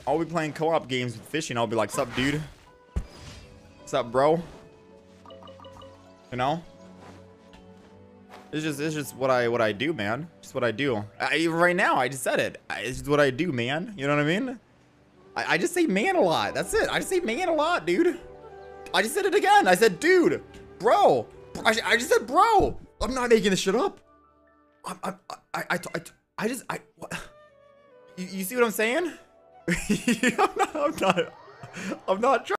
I'll be playing co-op games with fishing. I'll be like, sup, dude? Sup, bro? You know? It's just what I do, man. Just what I do. Even right now, I just said it. It's just what I do, man. You know what I mean? I just say man a lot. That's it. I just say man a lot, dude. I just said it again. I said, dude, bro. I just said, bro. I'm not making this shit up. You see what I'm saying? I'm not trying.